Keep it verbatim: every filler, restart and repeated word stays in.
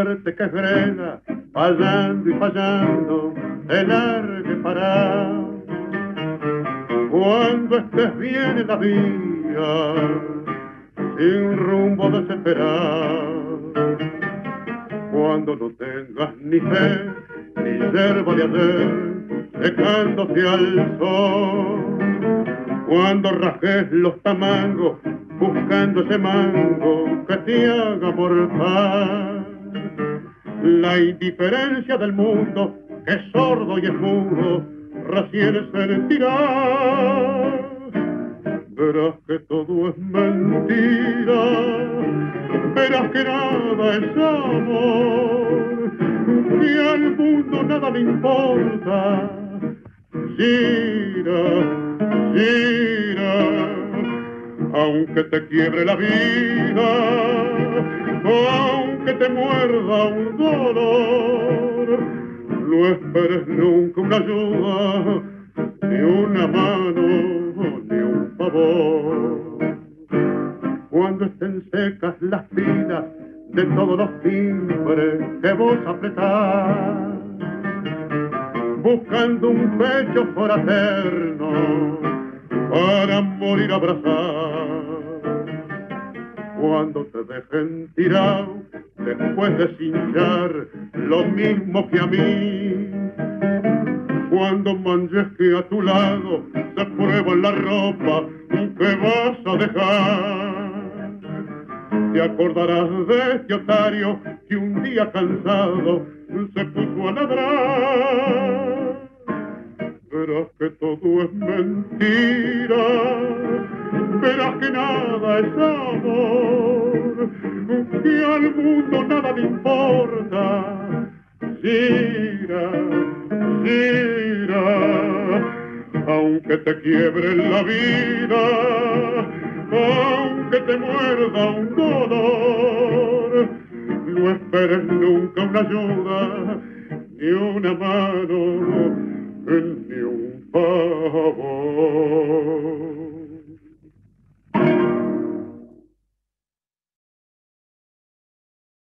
suerte que frena, fallando y fallando, te largue para. Cuando estés bien en la vía, sin rumbo desesperado, cuando no tengas ni fe, ni yerba de hacer, secándose al sol, cuando rajes los tamangos, buscando ese mango que te haga morfar. La indiferencia del mundo, que es sordo y es mudo, recién sentirá. Verás que todo es mentira, verás que nada es amor, que al mundo nada le importa. Gira, gira, aunque te quiebre la vida, aunque te muerda un dolor, no esperes nunca una ayuda, ni una mano, ni un favor. Cuando estén secas las pilas de todos los timbres que vos apretás, buscando un pecho fraterno para morir abrazado, cuando te dejen tirado después de cinchar lo mismo que a mí, cuando manches que a tu lado se prueba la ropa que vas a dejar, te acordarás de este otario que un día cansado se puso a ladrar. Verás que todo es mentira, verás que nada es amor, que al mundo nada le importa. Gira, gira, aunque te quiebre la vida, aunque te muerda un dolor, no esperes nunca una ayuda, ni una mano, ni un favor.